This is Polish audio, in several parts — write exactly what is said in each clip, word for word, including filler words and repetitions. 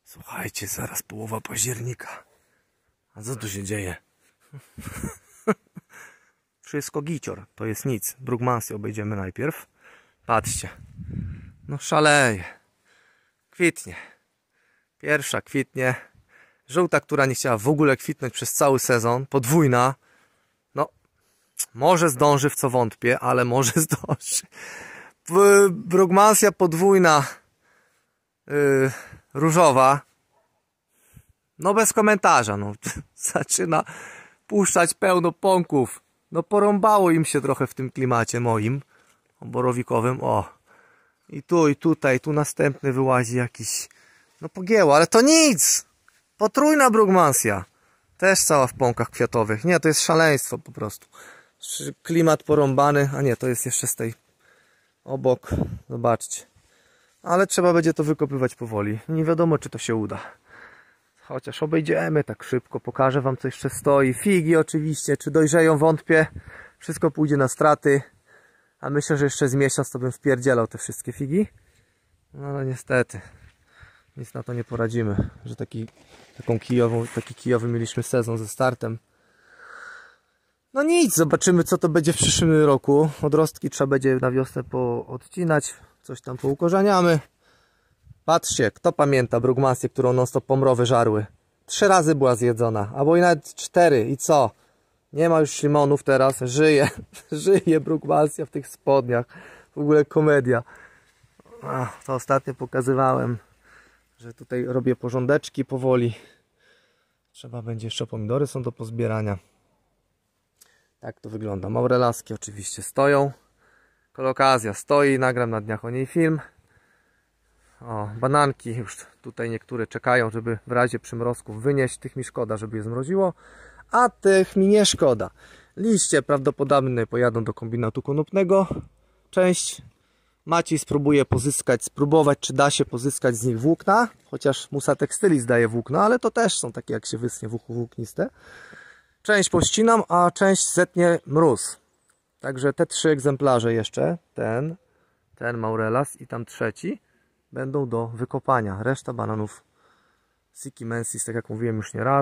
Słuchajcie, zaraz połowa października. A co tu się dzieje? Wszystko gicior, to jest nic. Brugmansję obejdziemy najpierw. Patrzcie. No szaleje. Kwitnie. Pierwsza kwitnie. Żółta, która nie chciała w ogóle kwitnąć przez cały sezon. Podwójna. No, może zdąży, w co wątpię, ale może zdąży. Brugmansja podwójna. Yy, różowa. No bez komentarza. No. Zaczyna puszczać pełno pąków. No porąbało im się trochę w tym klimacie moim borowikowym. O. I tu, i tutaj, tu następny wyłazi jakiś. No pogięło, ale to nic! Potrójna brugmansja. Też cała w pąkach kwiatowych. Nie, to jest szaleństwo po prostu. Klimat porąbany. A nie, to jest jeszcze z tej obok. Zobaczcie. Ale trzeba będzie to wykopywać powoli. Nie wiadomo, czy to się uda. Chociaż obejdziemy tak szybko. Pokażę wam, co jeszcze stoi. Figi oczywiście. Czy dojrzeją? Wątpię. Wszystko pójdzie na straty. A myślę, że jeszcze z miesiąc to bym wpierdzielał te wszystkie figi. No ale niestety. Nic na to nie poradzimy. Że taki, taką kijową, taki kijowy mieliśmy sezon ze startem. No nic. Zobaczymy, co to będzie w przyszłym roku. Odrostki trzeba będzie na wiosnę poodcinać. Coś tam poukorzeniamy. Patrzcie, kto pamięta brugmansję, którą non stop pomrowy żarły? Trzy razy była zjedzona, albo i nawet cztery. I co? Nie ma już limonów teraz. Żyje. Żyje brugmansja w tych spodniach. W ogóle komedia. Ach, to ostatnio pokazywałem, że tutaj robię porządeczki powoli. Trzeba będzie jeszcze, pomidory są do pozbierania. Tak to wygląda. Maurelaski oczywiście stoją. Kolokazja stoi. Nagram na dniach o niej film. O, bananki już tutaj niektóre czekają, żeby w razie przymrozków wynieść. Tych mi szkoda, żeby je zmroziło, a tych mi nie szkoda. Liście prawdopodobnie pojadą do kombinatu konopnego. Część Maciej spróbuje pozyskać, spróbować, czy da się pozyskać z nich włókna, chociaż Musa Textylis daje włókna, ale to też są takie, jak się wyschnie, włókniste. Część pościnam, a część zetnie mróz. Także te trzy egzemplarze jeszcze, ten, ten Maurelas i tam trzeci, będą do wykopania. Reszta bananów Siki Mensis, tak jak mówiłem już nie raz.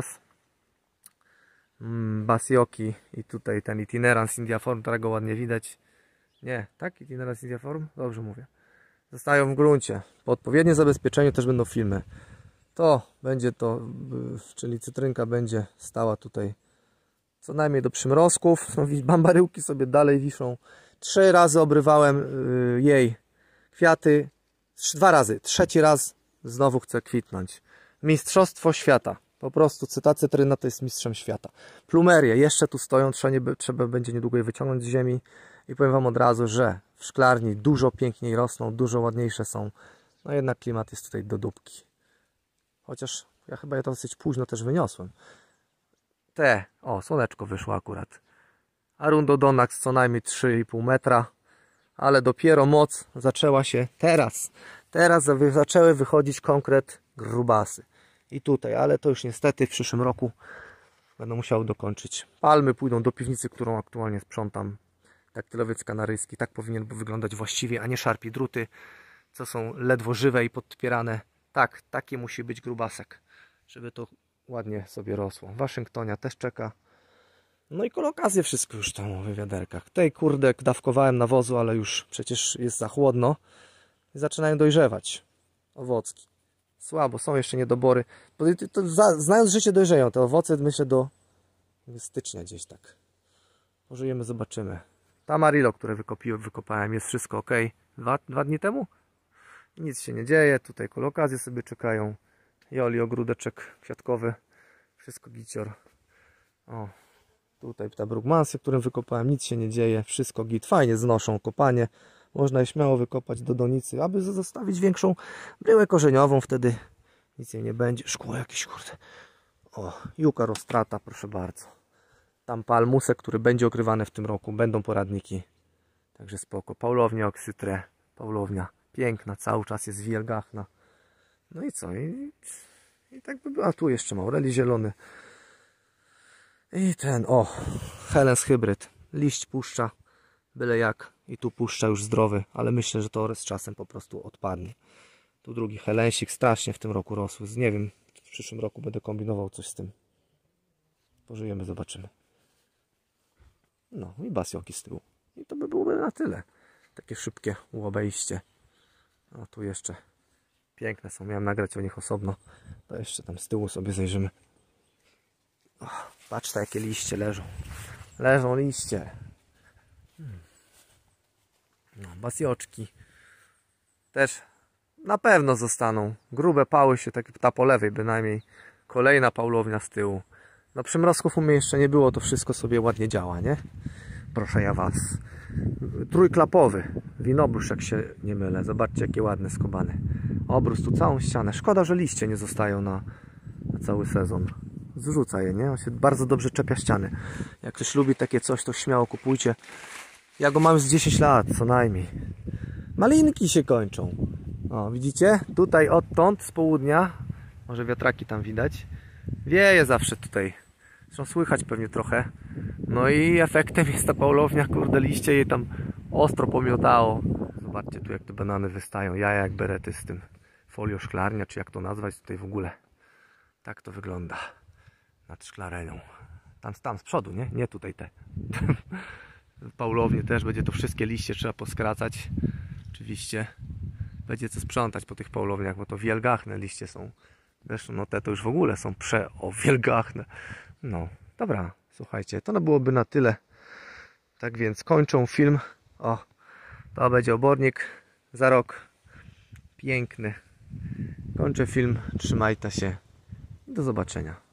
Mm, Basioki i tutaj ten Itinerans Indiaform, którego ładnie widać. Nie, tak? Itinerans Indiaform? Dobrze mówię. Zostają w gruncie. Po odpowiednim zabezpieczeniu też będą filmy. To będzie to, czyli cytrynka będzie stała tutaj co najmniej do przymrozków. No, bambaryłki sobie dalej wiszą. Trzy razy obrywałem jej kwiaty. Dwa razy. Trzeci raz znowu chce kwitnąć. Mistrzostwo świata. Po prostu ta cytryna to jest mistrzem świata. Plumerie jeszcze tu stoją. Trzeba, nie, trzeba będzie niedługo je wyciągnąć z ziemi. I powiem wam od razu, że w szklarni dużo piękniej rosną. Dużo ładniejsze są. No jednak klimat jest tutaj do dupki. Chociaż ja chyba je to dosyć późno też wyniosłem. Te. O, słoneczko wyszło akurat. Arundodonax co najmniej trzy i pół metra. Ale dopiero moc zaczęła się teraz. Teraz zaczęły wychodzić konkret grubasy. I tutaj, ale to już niestety w przyszłym roku będę musiał dokończyć. Palmy pójdą do piwnicy, którą aktualnie sprzątam. Daktylowiec kanaryjski. Tak powinien wyglądać właściwie, a nie szarpie druty, co są ledwo żywe i podpierane. Tak, taki musi być grubasek, żeby to ładnie sobie rosło. Waszyngtonia też czeka. No i kolokazję wszystko już tam w wiaderkach. Tej kurde dawkowałem nawozu, ale już przecież jest za chłodno. I zaczynają dojrzewać owocki. Słabo, są jeszcze niedobory. To, to, znając życie dojrzeją te owoce, myślę do stycznia gdzieś tak. Pożyjemy, zobaczymy. Tamarillo, które wykopiłem, wykopałem, jest wszystko ok. Dwa, dwa dni temu? Nic się nie dzieje. Tutaj kolokazje sobie czekają. Joli, ogródeczek kwiatkowy. Wszystko gicior. O. Tutaj ta brugmansja, którym wykopałem, nic się nie dzieje, wszystko git, fajnie znoszą kopanie, można je śmiało wykopać do donicy, aby zostawić większą bryłę korzeniową, wtedy nic jej nie będzie. Szkło jakieś, kurde. O, juka rostrata, proszę bardzo. Tam palmusek, który będzie ogrywany w tym roku, będą poradniki, także spoko. Paulownia oksytre, paulownia piękna, cały czas jest wielgachna. No i co? I, i tak by było. A tu jeszcze Maureli zielony. I ten, o, Helens hybryd. Liść puszcza, byle jak. I tu puszcza już zdrowy, ale myślę, że to z czasem po prostu odpadnie. Tu drugi helensik, strasznie w tym roku rosły. Nie wiem, w przyszłym roku będę kombinował coś z tym. Pożyjemy, zobaczymy. No i basioki z tyłu. I to by byłoby na tyle. Takie szybkie obejście. A tu jeszcze piękne są. Miałem nagrać o nich osobno. To jeszcze tam z tyłu sobie zajrzymy. O, patrzcie, jakie liście leżą. Leżą liście. Hmm. No, basioczki też na pewno zostaną. Grube pały się, tak ta po lewej bynajmniej. Kolejna paulownia z tyłu. No przymrozków u mnie jeszcze nie było, to wszystko sobie ładnie działa, nie? Proszę ja was. Trójklapowy winobrusz, jak się nie mylę. Zobaczcie, jakie ładne skobany. Obrus tu całą ścianę. Szkoda, że liście nie zostają na, na cały sezon. Zrzuca je, nie? On się bardzo dobrze czepia ściany. Jak ktoś lubi takie coś, to śmiało kupujcie. Ja go mam już z dziesięć lat, co najmniej. Malinki się kończą. O, widzicie? Tutaj odtąd, z południa, może wiatraki tam widać, wieje zawsze tutaj. Zresztą słychać pewnie trochę. No i efektem jest ta paulownia, kurde, liście jej tam ostro pomiotało. Zobaczcie tu, jak te banany wystają. Jaja jak berety z tym folią szklarnia, czy jak to nazwać tutaj w ogóle. Tak to wygląda nad szklarenią. Tam, tam z przodu, nie? Nie tutaj te. Paulownie też będzie to wszystkie liście trzeba poskracać. Oczywiście będzie co sprzątać po tych paulowniach, bo to wielgachne liście są. Zresztą no te to już w ogóle są przeowielgachne. No, dobra, słuchajcie, to no byłoby na tyle. Tak więc kończą film. O, to będzie obornik za rok. Piękny. Kończę film. Trzymajcie się. Do zobaczenia.